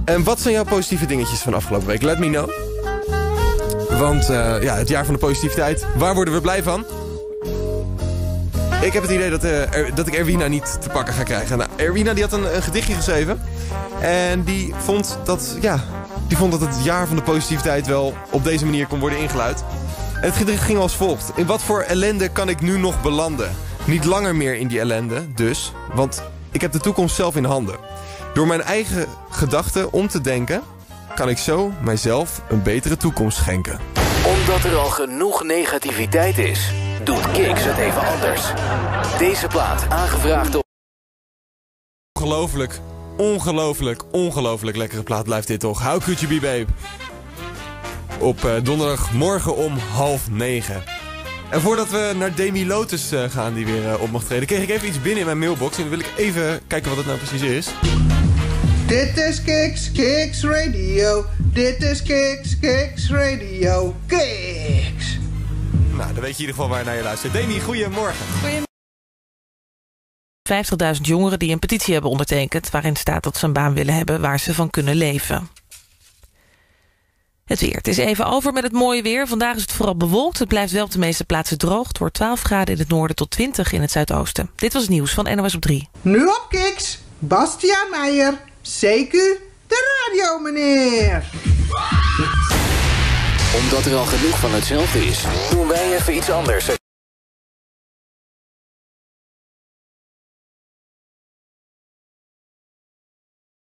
En wat zijn jouw positieve dingetjes van afgelopen week? Let me know. Want het jaar van de positiviteit, waar worden we blij van? Ik heb het idee dat ik Erwina niet te pakken ga krijgen. Nou, Erwina die had een gedichtje geschreven. En die vond dat het jaar van de positiviteit wel op deze manier kon worden ingeluid. En het gedicht ging als volgt. In wat voor ellende kan ik nu nog belanden? Niet langer meer in die ellende, dus. Want ik heb de toekomst zelf in handen. Door mijn eigen gedachten om te denken, kan ik zo mijzelf een betere toekomst schenken. Omdat er al genoeg negativiteit is, doet Kiks het even anders. Deze plaat aangevraagd door... Ongelooflijk lekkere plaat blijft dit toch. How Could You Be Babe? Op donderdagmorgen om 8:30. En voordat we naar Demi Lotus gaan, die weer op mag treden, kreeg ik even iets binnen in mijn mailbox. En dan wil ik even kijken wat het nou precies is. Dit is Kiks Radio. Dit is Kiks Radio. Kiks. Nou, dan weet je in ieder geval waar je naar je luistert. Demi, goedemorgen. 50.000 jongeren die een petitie hebben ondertekend, waarin staat dat ze een baan willen hebben waar ze van kunnen leven. Het weer. Het is even over met het mooie weer. Vandaag is het vooral bewolkt. Het blijft wel op de meeste plaatsen droog. Het wordt 12 graden in het noorden tot 20 in het zuidoosten. Dit was het nieuws van NOS op 3. Nu op Kiks, Bastiaan Meijer, CQ, de radio meneer. Omdat er al genoeg van hetzelfde is, doen wij even iets anders.